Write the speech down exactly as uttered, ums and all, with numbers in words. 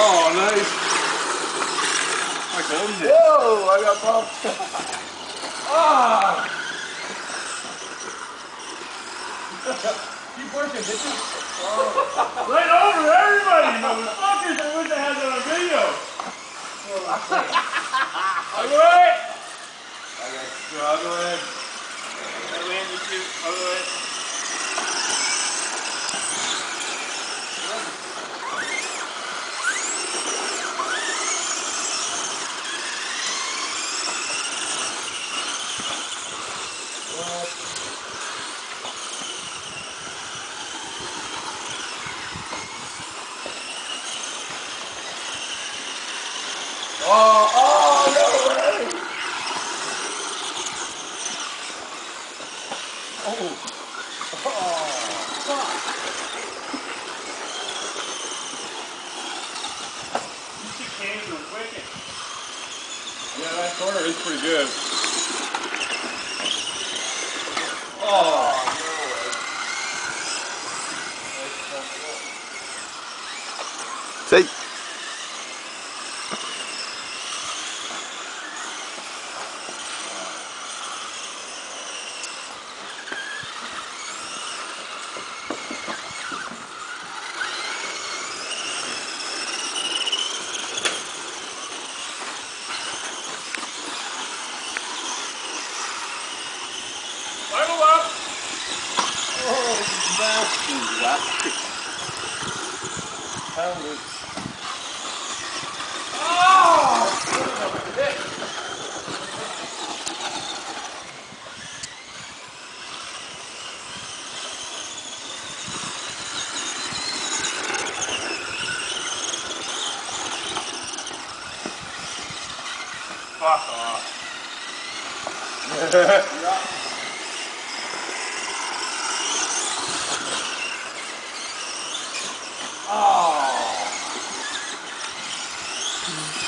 Oh, nice. I owned it. Whoa, I got bumped. Ah! Keep working, bitches. Oh. Right over everybody, motherfuckers. I wish I had that on video. All right. I got struggling. I land you too. All right. Oh, oh, no way! Oh, oh, fuck! These two cans are wicked. Yeah, that corner is pretty good. Oh, Say. final lap. Oh, nasty, nasty. Pounded. Oh! Fuck off. Yeah. Oh!